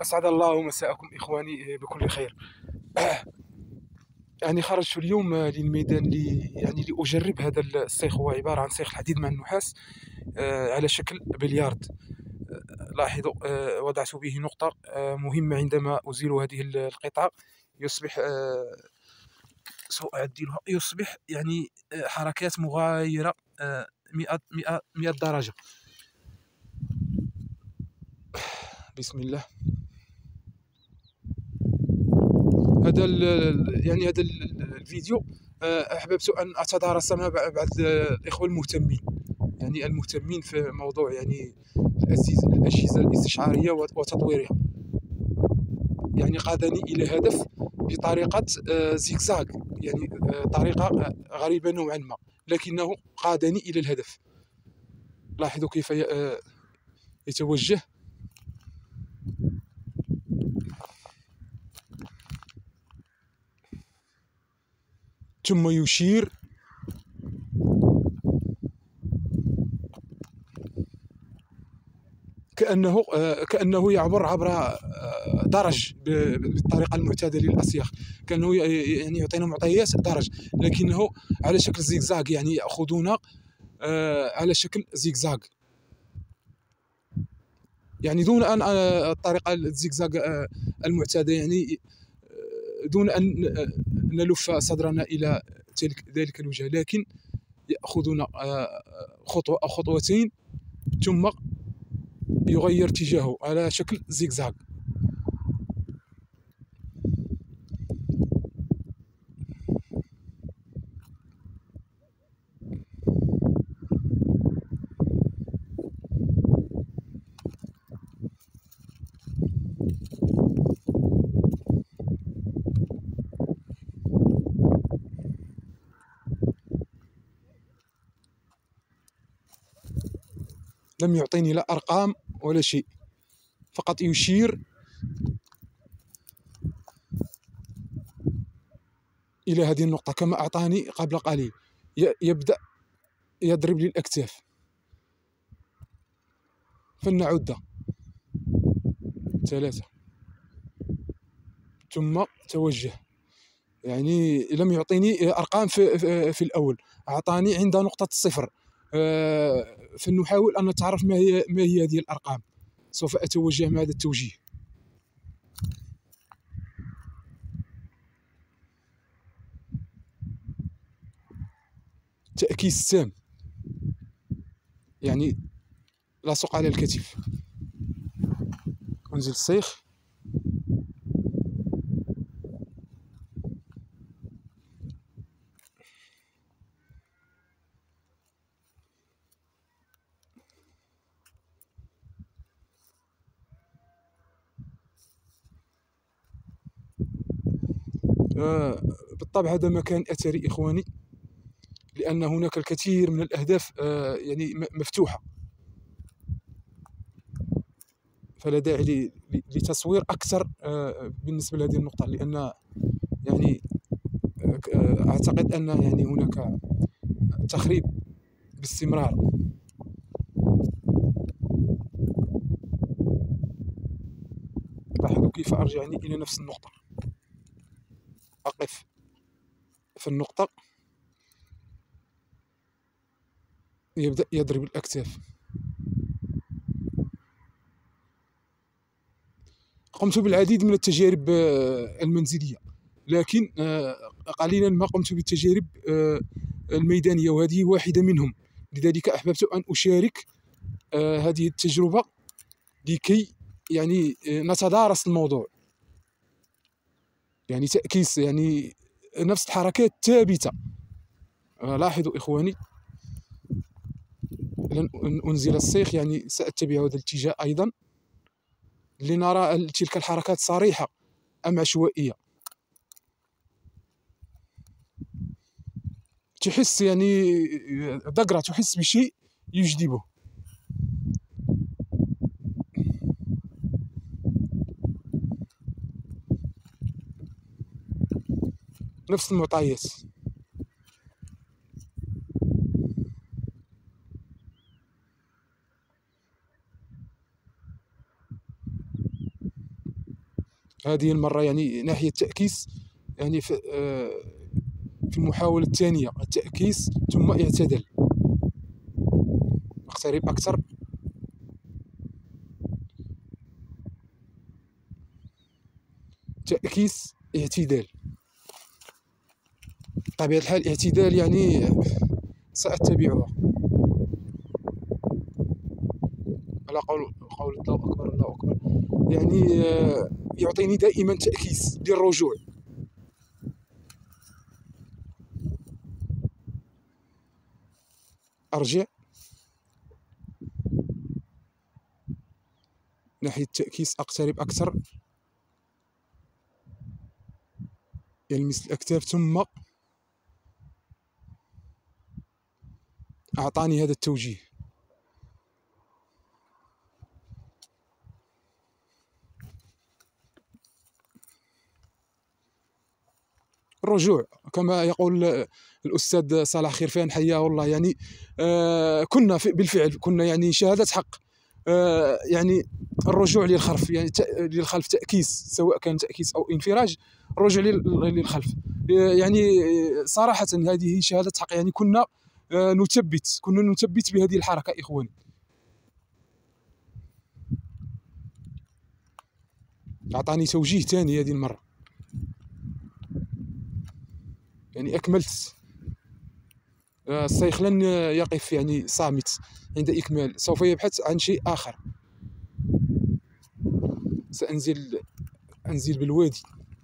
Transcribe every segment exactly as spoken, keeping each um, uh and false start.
أسعد الله مساءكم إخواني بكل خير. يعني خرجت اليوم للميدان لي يعني لأجرب هذا السيخ. هو عبارة عن سيخ الحديد مع النحاس آه، على شكل بليارد. آه، لاحظوا، آه، وضعت به نقطة آه، مهمة. عندما أزيل هذه القطعة يصبح آه، سأعدلها، يصبح يعني آه، حركات مغايرة آه، مئة مئة مئة درجة. بسم الله. هذا يعني هذا الفيديو آه، احببت ان اتدارس مع بعض الاخوه المهتمين، يعني المهتمين في موضوع يعني الاجهزه الاستشعاريه وتطويرها. يعني قادني الى هدف بطريقه آه، زيكزاك، يعني آه، طريقه غريبه نوعا ما، لكنه قادني الى الهدف. لاحظوا كيف آه، يتوجه، ثم يشير، كأنه كأنه يعبر عبر درج بالطريقة المعتادة للأسياخ. كأنه يعني يعطينا معطيات درج، لكنه على شكل زيكزاك، يعني يأخذون على شكل زيكزاك، يعني دون أن الطريقة الزيكزاك المعتادة، يعني دون أن نلف صدرنا إلى ذلك الوجه، لكن يأخذون خطوة أو خطوتين ثم يغير اتجاهه على شكل زيكزاك. لم يعطيني لا أرقام ولا شيء، فقط يشير إلى هذه النقطة كما أعطاني قبل قليل. يبدأ يضرب لي الأكتاف، فلنعد: ثلاثة، ثم توجه. يعني لم يعطيني أرقام في, في, في الأول، أعطاني عند نقطة الصفر. فلنحاول أن نتعرف ما هي ما هي هذه الأرقام. سوف أتوجه مع هذا التوجيه. تأكيس تام، يعني لاصق على الكتف. أنزل السيخ، آه بالطبع هذا مكان أثري إخواني، لأن هناك الكثير من الأهداف آه يعني مفتوحة، فلا داعي لتصوير أكثر آه بالنسبة لهذه النقطة، لأن يعني آه أعتقد أن يعني هناك تخريب باستمرار. لاحظوا كيف أرجعني إلى نفس النقطة، أقف في النقطة، يبدأ يضرب الأكتاف. قمت بالعديد من التجارب المنزلية، لكن قليلا ما قمت بالتجارب الميدانية، وهذه واحدة منهم. لذلك أحببت أن أشارك هذه التجربة لكي يعني نتدارس الموضوع. يعني تأكيس، يعني نفس الحركات ثابتة. لاحظوا إخواني، لن أنزل السيخ، يعني سأتبع هذا الاتجاه أيضا لنرى تلك الحركات صريحة أم عشوائية. تحس يعني دقرة، تحس بشيء يجذبه. نفس المعطيات. هذه المرة يعني ناحية التأكيس، يعني في آه، في المحاولة الثانية التأكيس ثم اعتدل. اقترب أكثر. تأكيس اعتدال. بطبيعة الحال اعتدال يعني سأتبعها على قول قول الله أكبر الله أكبر. يعني آه، يعطيني دائما تأكيس للرجوع. أرجع ناحية التأكيس، أقترب أكثر، يلمس الأكتاف ثم أعطاني هذا التوجيه. الرجوع كما يقول الأستاذ صلاح خيرفان حياه الله، يعني آه كنا بالفعل كنا يعني شهادة حق آه يعني الرجوع للخلف، يعني للخلف تأكيس، سواء كان تأكيس أو انفراج، الرجوع للخلف. يعني صراحة هذه شهادة حق، يعني كنا آه نثبت كنا نثبت بهذه الحركة إخواني. أعطاني توجيه ثاني هذه المرة، يعني أكملت. الصيخ لن يقف يعني صامت عند إكمال، سوف يبحث عن شيء آخر. سأنزل أنزل بالوادي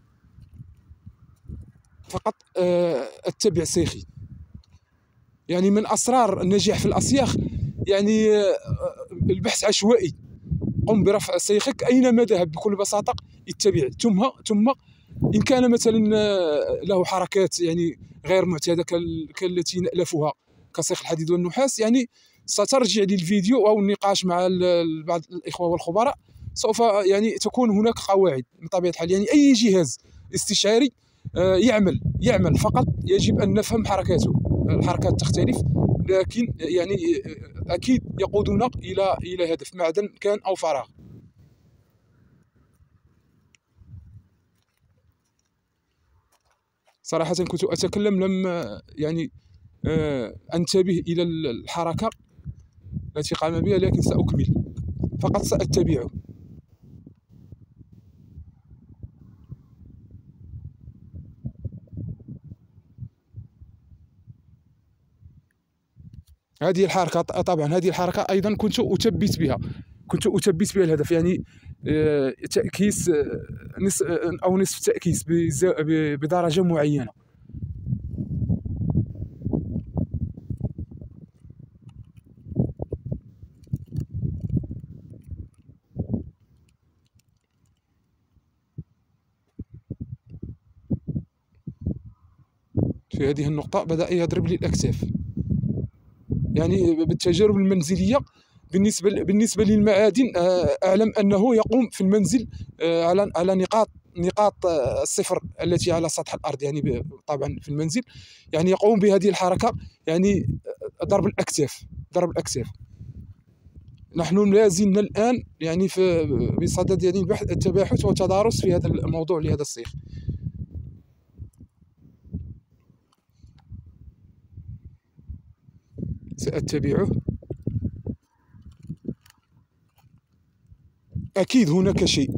فقط أتبع سيخي. يعني من أسرار النجاح في الأصياخ يعني البحث عشوائي. قم برفع سيخك أينما ذهب بكل بساطة، اتبع ثم ثم إن كان مثلا له حركات يعني غير معتادة كالتي نألفها كسيخ الحديد والنحاس، يعني سترجع للفيديو أو النقاش مع بعض الإخوة والخبراء، سوف يعني تكون هناك قواعد بطبيعة الحال. يعني أي جهاز استشعاري يعمل يعمل فقط يجب أن نفهم حركاته. الحركات تختلف، لكن يعني أكيد يقودنا إلى إلى هدف، معدن كان أو فراغ. صراحة كنت أتكلم لم يعني أنتبه إلى الحركة التي قام بها، لكن سأكمل فقط سأتبعه. هذه الحركة طبعا هذه الحركة أيضا كنت أثبت بها كنت أثبت بها الهدف، يعني تأكيس نصف أو نصف تأكيس بدرجة معينة. في هذه النقطة بدأ يضرب لي الأكتاف. يعني بالتجارب المنزلية بالنسبة بالنسبة للمعادن، أعلم أنه يقوم في المنزل على على نقاط نقاط الصفر التي على سطح الأرض، يعني طبعا في المنزل يعني يقوم بهذه الحركة، يعني ضرب الأكتاف ضرب الأكتاف. نحن لا زلنا الآن يعني في بصدد يعني البحث التباحث والتدارس في هذا الموضوع لهذا الصيغ. سأتبعه. أكيد هناك شيء.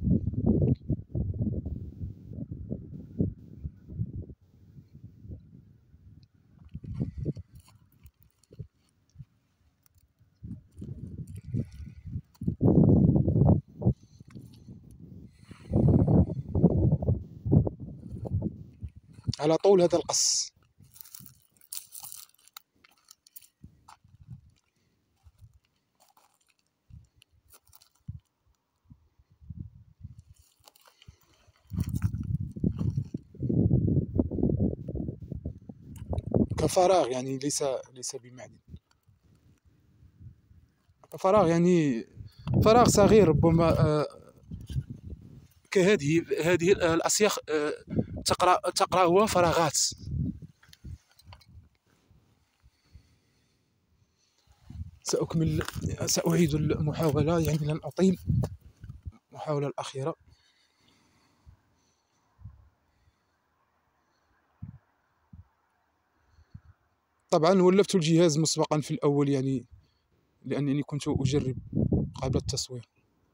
على طول هذا القص. كفراغ، يعني ليس ليس بمعدن، فراغ يعني فراغ صغير ربما. كهذه هذه الأصياخ تقرأ تقرأها فراغات. سأكمل سأعيد المحاولة، يعني لن أطيل. المحاولة الأخيرة. طبعا ولفت الجهاز مسبقا في الأول، يعني لأنني كنت أجرب قبل التصوير.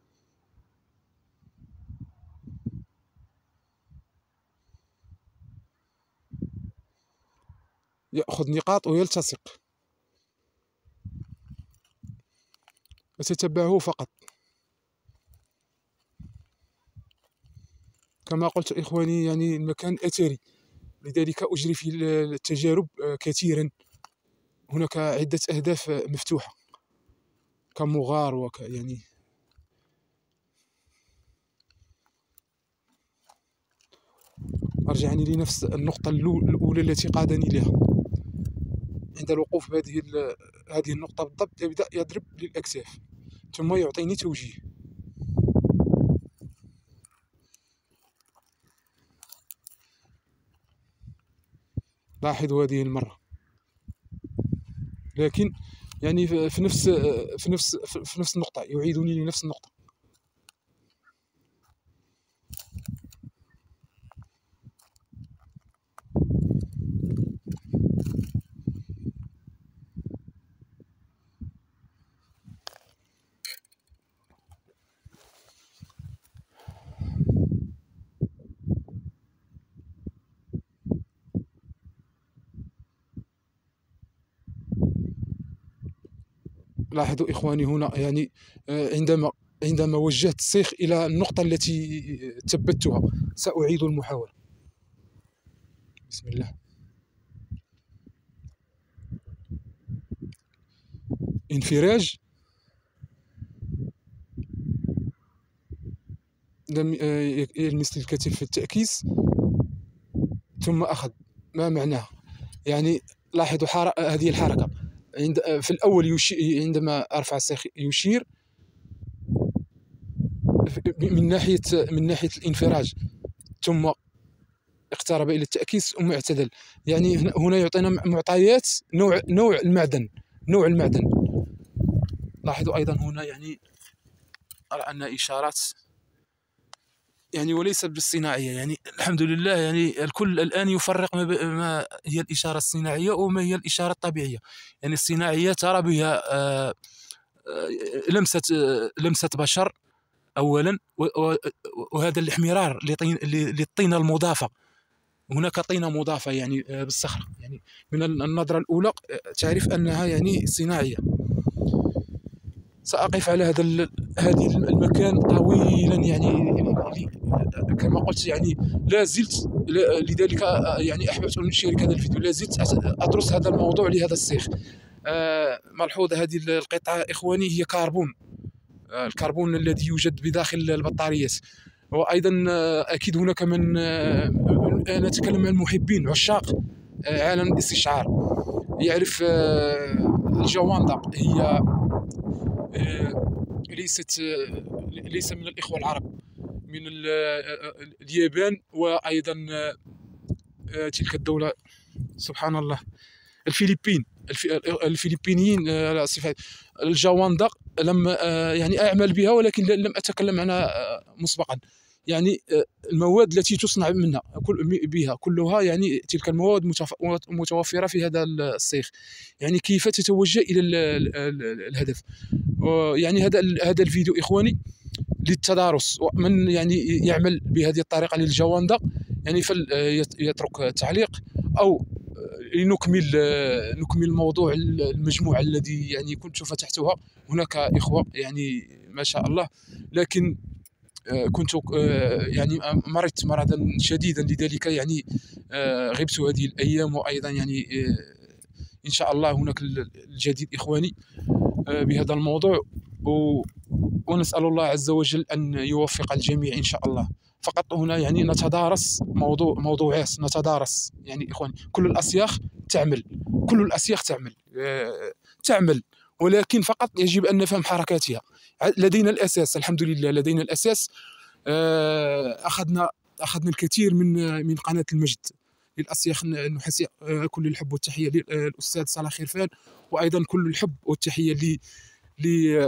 يأخذ نقاط ويلتصق، وتتبعه فقط. كما قلت إخواني، يعني المكان أثري، لذلك أجري في التجارب كثيرا. هناك عدة أهداف مفتوحة كمغار وك يعني أرجعني لنفس النقطة الأولى التي قادني لها. عند الوقوف بهذه هذه النقطة بالضبط يبدأ يضرب للأكتاف، ثم يعطيني توجيه. لاحظوا هذه المرة، لكن يعني في نفس في نفس في نفس النقطة يعيدني لنفس النقطة. لاحظوا إخواني هنا، يعني عندما عندما وجهت السيخ إلى النقطة التي ثبتها سأعيد المحاولة. بسم الله. انفراج، لم يلمس الكتف في التأكيس، ثم أخذ. ما معناه؟ يعني لاحظوا حر... هذه الحركة عند في الأول يشي... عندما أرفع السيخ يشير من ناحية من ناحية الانفراج، ثم اقترب إلى التأكيس ثم اعتدل. يعني هنا يعطينا معطيات نوع نوع المعدن نوع المعدن. لاحظوا أيضا هنا، يعني أرى أن إشارات، يعني وليست بالصناعية. يعني الحمد لله، يعني الكل الآن يفرق ما, ما هي الإشارة الصناعية وما هي الإشارة الطبيعية. يعني الصناعية ترى بها آه لمسة آه لمسة بشر أولا، وهذا الاحمرار للطينة المضافة. هناك طينة مضافة يعني بالصخرة، يعني من النظرة الأولى تعرف أنها يعني صناعية. سأقف على هذا هذه المكان طويلا، يعني كما قلت، يعني لا زلت، لذلك يعني أحببت أن أشارك هذا الفيديو. لا زلت أدرس هذا الموضوع لهذا السيخ. ملحوظة هذه القطعة إخواني هي كربون، الكربون الذي يوجد بداخل البطاريات. وأيضا أكيد هناك من، أنا أتكلم عن المحبين عشاق عالم الاستشعار، يعرف الجواندق. هي ليست ليس من الإخوة العرب، من اليابان، وأيضا تلك الدولة سبحان الله الفلبين. الفلبينيين الجواندق لم يعني أعمل بها، ولكن لم أتكلم عنها مسبقا. يعني المواد التي تصنع منها بها كلها، يعني تلك المواد متوفرة في هذا السيخ. يعني كيف تتوجه إلى الهدف. يعني هذا هذا الفيديو إخواني للتدارس، ومن يعني يعمل بهذه الطريقة للجواندق يعني فليترك تعليق، أو لنكمل نكمل موضوع المجموعة الذي يعني كنت فتحتها. هناك إخوة يعني ما شاء الله، لكن كنت يعني مرضت مرضا شديدا، لذلك يعني غبت هذه الأيام. وأيضا يعني إن شاء الله هناك الجديد إخواني بهذا الموضوع، ونسأل الله عز وجل أن يوفق الجميع إن شاء الله. فقط هنا يعني نتدارس موضوع موضوعات، نتدارس يعني إخواني. كل الأسياخ تعمل كل الأسياخ تعمل تعمل ولكن فقط يجب أن نفهم حركاتها. لدينا الأساس الحمد لله، لدينا الأساس. أخذنا أخذنا الكثير من من قناة المجد للأسياخ النحاسية. كل الحب والتحية للأستاذ صلاح خرفان، وأيضا كل الحب والتحية ل ل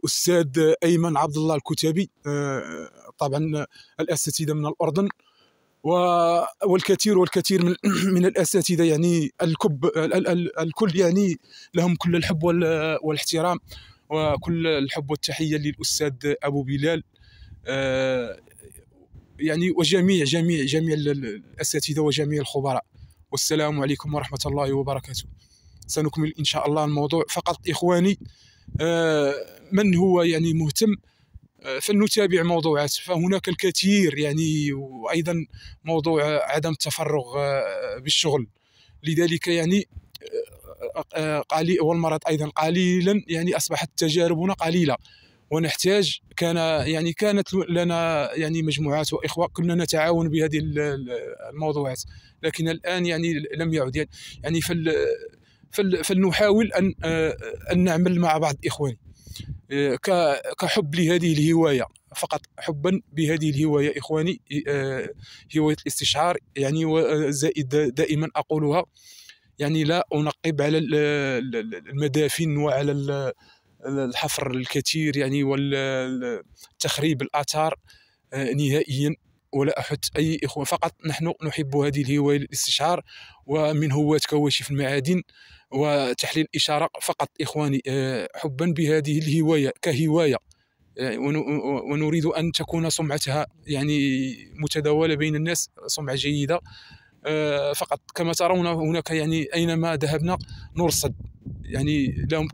للأستاذ أيمن عبد الله الكتابي، طبعا الأساتذة من الأردن. والكثير والكثير من من الاساتذه يعني الكب الكل يعني لهم كل الحب والاحترام وكل الحب والتحيه للاستاذ ابو بلال، آه، يعني وجميع جميع جميع الاساتذه وجميع الخبراء. والسلام عليكم ورحمه الله وبركاته. سنكمل ان شاء الله الموضوع. فقط اخواني، آه، من هو يعني مهتم فلنتابع موضوعات، فهناك الكثير يعني. وايضا موضوع عدم التفرغ بالشغل، لذلك يعني قليل، والمرض ايضا قليلا يعني اصبحت تجاربنا قليله، ونحتاج كان يعني كانت لنا يعني مجموعات واخوه كنا نتعاون بهذه الموضوعات، لكن الان يعني لم يعد يعني, يعني فل فلنحاول ان ان نعمل مع بعض اخواني كحب لهذه الهوايه، فقط حبا بهذه الهوايه اخواني، هوايه الاستشعار يعني. وزائد دائما اقولها يعني، لا انقب على المدافن وعلى الحفر الكثير يعني والتخريب الاثار نهائيا، ولا احث اي اخوه. فقط نحن نحب هذه الهوايه الاستشعار، ومن هواة كواشف المعادن وتحليل الاشاره فقط اخواني، حبا بهذه الهوايه كهوايه، ونريد ان تكون سمعتها يعني متداوله بين الناس، سمعه جيده. فقط كما ترون هناك يعني اينما ذهبنا نرصد يعني لهم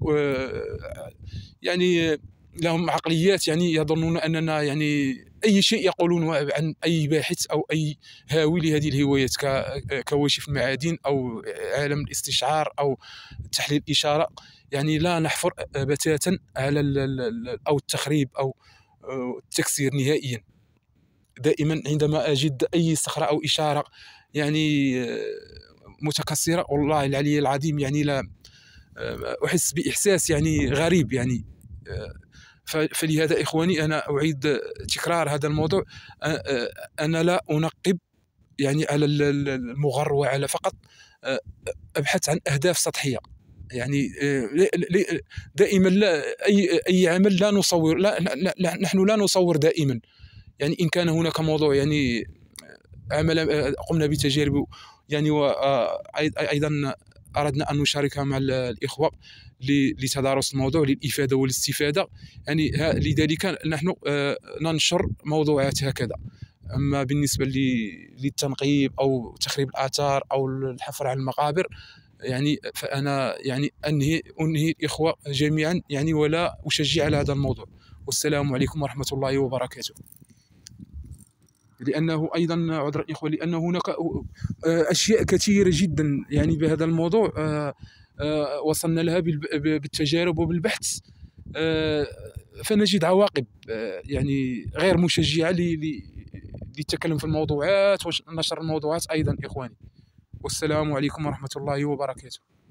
يعني لهم عقليات يعني يظنون اننا يعني اي شيء يقولون عن اي باحث او اي هاوي لهذه الهوايات كواشف المعادن او عالم الاستشعار او تحليل الاشاره، يعني لا نحفر بتاتا على او التخريب او التكسير نهائيا. دائما عندما اجد اي صخره او اشاره يعني متكسره، والله العلي العظيم يعني لا احس باحساس يعني غريب يعني. فلهذا اخواني انا اعيد تكرار هذا الموضوع، انا لا انقب يعني على المغر وعلى، فقط ابحث عن اهداف سطحيه يعني. دائما لا اي اي عمل لا نصور، لا, لا, لا نحن لا نصور دائما يعني. ان كان هناك موضوع يعني عمل قمنا بتجارب يعني، وايضا اردنا ان نشاركها مع الاخوه لتدارس الموضوع للافاده والاستفاده يعني. لذلك نحن ننشر موضوعات هكذا. اما بالنسبه للتنقيب او تخريب الاثار او الحفر على المقابر يعني، فانا يعني انهي انهي الاخوه جميعا يعني، ولا اشجع على هذا الموضوع. والسلام عليكم ورحمه الله وبركاته. لانه ايضا عذرا الاخوه، لان هناك اشياء كثيره جدا يعني بهذا الموضوع وصلنا لها بالتجارب وبالبحث، فنجد عواقب يعني غير مشجعه للتكلم في الموضوعات ونشر الموضوعات ايضا اخواني. والسلام عليكم ورحمه الله وبركاته.